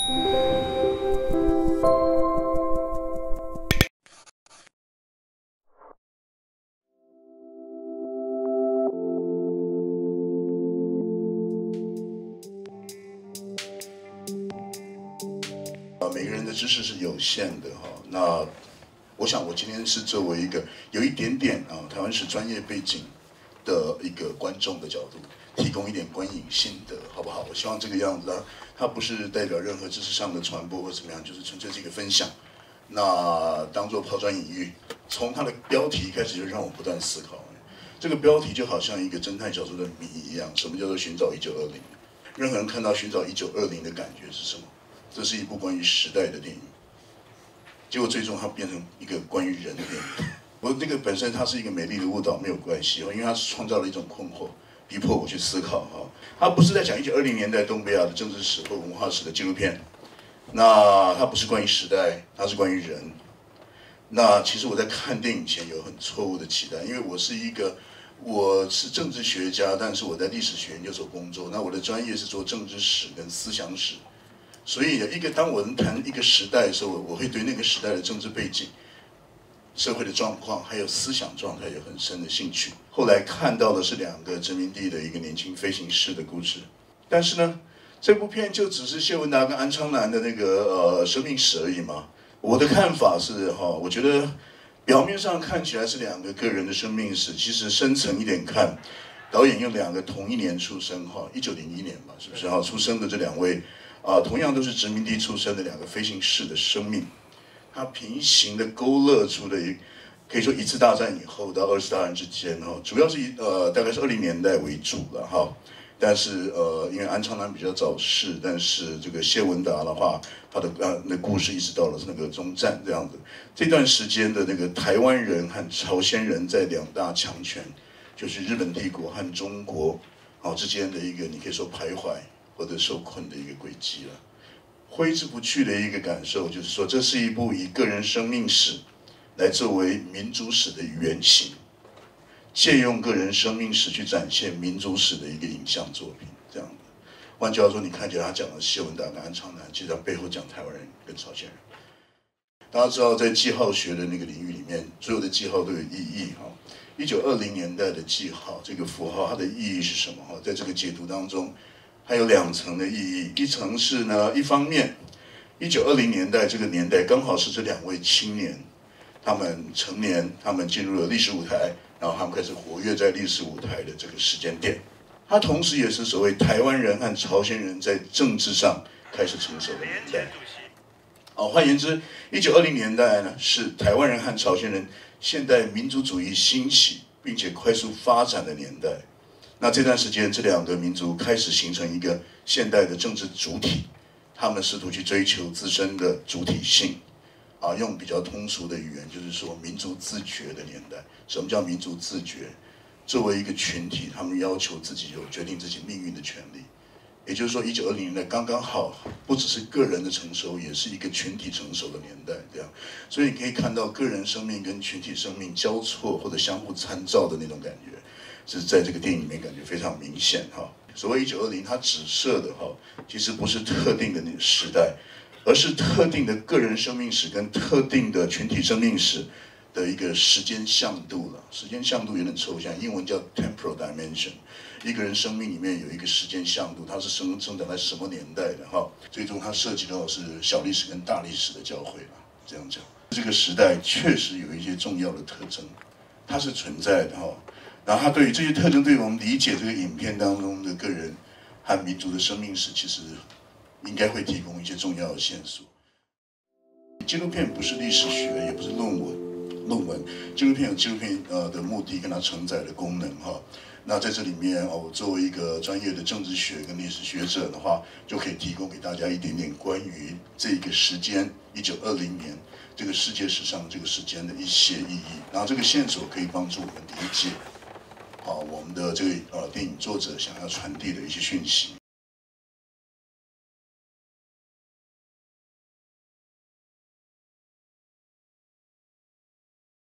每个人的知识是有限的哈。那我想我今天是作为一个有一点点台湾史专业背景的一个观众的角度，提供一点观影心得，好不好？我希望这个样子它不是代表任何知识上的传播或怎么样，就是纯粹是一个分享。那当做抛砖引玉，从它的标题开始就让我不断思考。这个标题就好像一个侦探小说的谜一样，什么叫做寻找1920？任何人看到寻找1920的感觉是什么？这是一部关于时代的电影，结果最终它变成一个关于人的电影。我这个本身它是一个美丽的误导没有关系，因为它创造了一种困惑，逼迫我去思考哈。它不是在讲1920年代东北亚的政治史或文化史的纪录片，那它不是关于时代，它是关于人。那其实我在看电影前有很错误的期待，因为我是政治学家，但是我在历史学研究所工作，那我的专业是做政治史跟思想史。所以当我们谈一个时代的时候，我会对那个时代的政治背景、社会的状况，还有思想状态有很深的兴趣。后来看到的是2个殖民地的一个年轻飞行士的故事，但是呢，这部片就只是谢文达跟安昌南的那个生命史而已嘛。我的看法是我觉得表面上看起来是2个个人的生命史，其实深层一点看，导演用2个同一年出生1901年吧，是不是出生的这2位。同样都是殖民地出身的2个飞行士的生命，它平行的勾勒出了可以说1次大战以后到2次大战之间主要是大概是20年代为主了但是因为安昌南比较早逝，但是这个谢文达的话，他的那故事一直到了那个中战这样子，这段时间的那个台湾人和朝鲜人在2大强权，就是日本帝国和中国之间的一个你可以说徘徊。或者受困的一个轨迹了，挥之不去的一个感受，就是说，这是一部以个人生命史来作为民族史的原型，借用个人生命史去展现民族史的一个影像作品，这样的。换句话说，你看起来他讲的谢文达跟安昌南，其实他背后讲台湾人跟朝鲜人。大家知道，在记号学的那个领域里面，所有的记号都有意义1920年代的记号，这个符号它的意义是什么在这个解读当中。还有2层的意义，一层是呢，一方面，1920年代这个年代刚好是这2位青年，他们成年，他们进入了历史舞台，然后他们开始活跃在历史舞台的这个时间点。它同时也是所谓台湾人和朝鲜人在政治上开始成熟的年代。换言之，1920年代呢是台湾人和朝鲜人现代民族主义兴起并且快速发展的年代。那这段时间，这2个民族开始形成一个现代的政治主体，他们试图去追求自身的主体性，用比较通俗的语言，就是说民族自觉的年代。什么叫民族自觉？作为一个群体，他们要求自己有决定自己命运的权利。也就是说，1920年代刚刚好，不只是个人的成熟，也是一个群体成熟的年代。这样，所以你可以看到个人生命跟群体生命交错或者相互参照的那种感觉。是在这个电影里面感觉非常明显所谓1920，它指涉的其实不是特定的那个时代，而是特定的个人生命史跟特定的群体生命史的一个时间向度了。时间向度有点抽象，英文叫 temporal dimension。一个人生命里面有一个时间向度，它是生长在什么年代的最终它涉及到是小历史跟大历史的交汇了。这样讲，这个时代确实有一些重要的特征，它是存在的然后他对于这些特征，对于我们理解这个影片当中的个人和民族的生命史，其实应该会提供一些重要的线索。纪录片不是历史学，也不是论文。纪录片有纪录片的目的跟它承载的功能那在这里面我作为一个专业的政治学跟历史学者的话，就可以提供给大家一点点关于这个时间1920年这个世界史上这个时间的一些意义。然后这个线索可以帮助我们理解我们的这个电影作者想要传递的一些讯息。